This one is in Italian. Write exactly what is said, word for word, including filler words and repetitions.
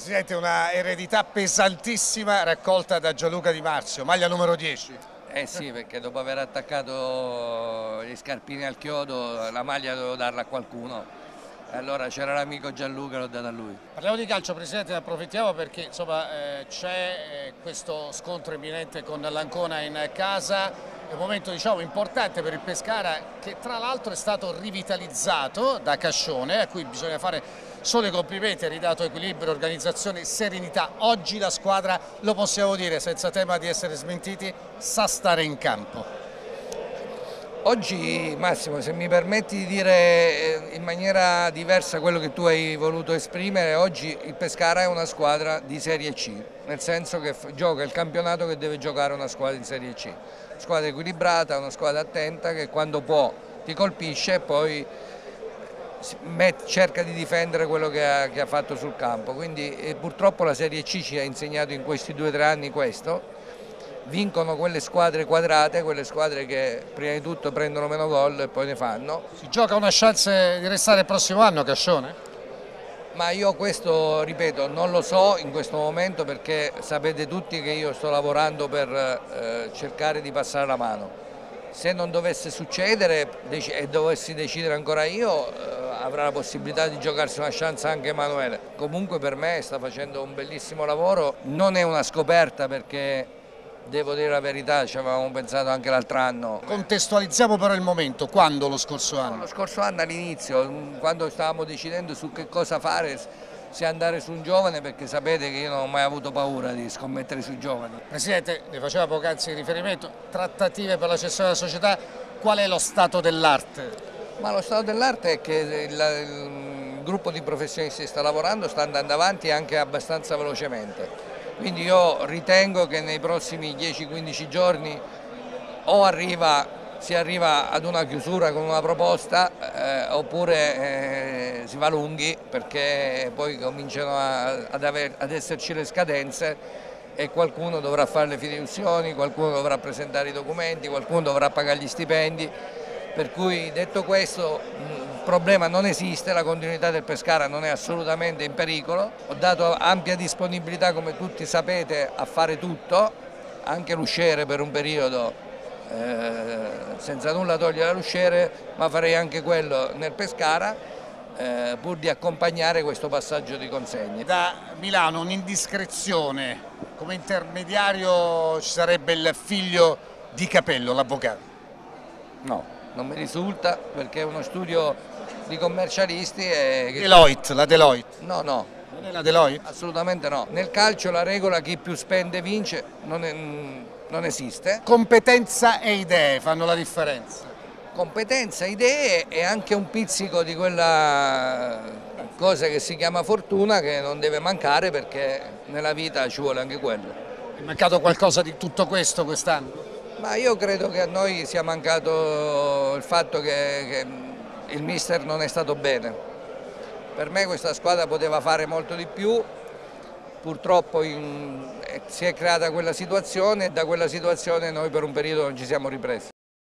Presidente, una eredità pesantissima raccolta da Gianluca Di Marzio, maglia numero dieci. Eh sì, perché dopo aver attaccato gli scarpini al chiodo la maglia dovevo darla a qualcuno. E allora c'era l'amico Gianluca e l'ho data a lui. Parliamo di calcio, Presidente, ne approfittiamo perché eh, c'è eh, questo scontro imminente con l'Ancona in casa. È un momento, diciamo, importante per il Pescara, che tra l'altro è stato rivitalizzato da Cascione, a cui bisogna fare solo i complimenti, ha ridato equilibrio, organizzazione, serenità. Oggi la squadra, lo possiamo dire senza tema di essere smentiti, sa stare in campo. Oggi, Massimo, se mi permetti di dire in maniera diversa quello che tu hai voluto esprimere, oggi il Pescara è una squadra di Serie C, nel senso che gioca il campionato che deve giocare una squadra di Serie C. Una squadra equilibrata, una squadra attenta che quando può ti colpisce e poi cerca di difendere quello che ha, che ha fatto sul campo. Quindi eh, purtroppo la Serie C ci ha insegnato in questi due o tre anni questo. Vincono quelle squadre quadrate, quelle squadre che prima di tutto prendono meno gol e poi ne fanno. Si gioca una chance di restare il prossimo anno, Cascione? Ma io questo, ripeto, non lo so in questo momento, perché sapete tutti che io sto lavorando per eh, cercare di passare la mano. Se non dovesse succedere e dovessi decidere ancora io, eh, avrà la possibilità di giocarsi una chance anche Emanuele. Comunque per me sta facendo un bellissimo lavoro, non è una scoperta perché devo dire la verità, ci avevamo pensato anche l'altro anno. Contestualizziamo però il momento, quando lo scorso anno? Lo scorso anno all'inizio, quando stavamo decidendo su che cosa fare, se andare su un giovane, perché sapete che io non ho mai avuto paura di scommettere sui giovani. Presidente, ne faceva poc'anzi riferimento, trattative per la cessione della società, qual è lo stato dell'arte? Ma lo stato dell'arte è che il, il gruppo di professionisti sta lavorando, sta andando avanti anche abbastanza velocemente. Quindi io ritengo che nei prossimi dieci quindici giorni o arriva, si arriva ad una chiusura con una proposta eh, oppure eh, si va lunghi, perché poi cominciano a, ad, aver, ad esserci le scadenze e qualcuno dovrà fare le fideiussioni, qualcuno dovrà presentare i documenti, qualcuno dovrà pagare gli stipendi. Per cui, detto questo, il problema non esiste, la continuità del Pescara non è assolutamente in pericolo. Ho dato ampia disponibilità, come tutti sapete, a fare tutto, anche l'usciere per un periodo, eh, senza nulla togliere all'usciere, ma farei anche quello nel Pescara, eh, pur di accompagnare questo passaggio di consegne. Da Milano un'indiscrezione, come intermediario ci sarebbe il figlio di Capello, l'avvocato? No. Non mi risulta, perché è uno studio di commercialisti e... Deloitte, la Deloitte? No, no. Non è la Deloitte? Assolutamente no. Nel calcio la regola chi più spende vince non, è, non esiste. Competenza e idee fanno la differenza. Competenza, idee e anche un pizzico di quella cosa che si chiama fortuna, che non deve mancare, perché nella vita ci vuole anche quello. È mancato qualcosa di tutto questo quest'anno? Ma io credo che a noi sia mancato il fatto che, che il mister non è stato bene. Per me questa squadra poteva fare molto di più, purtroppo in, si è creata quella situazione e da quella situazione noi per un periodo non ci siamo ripresi.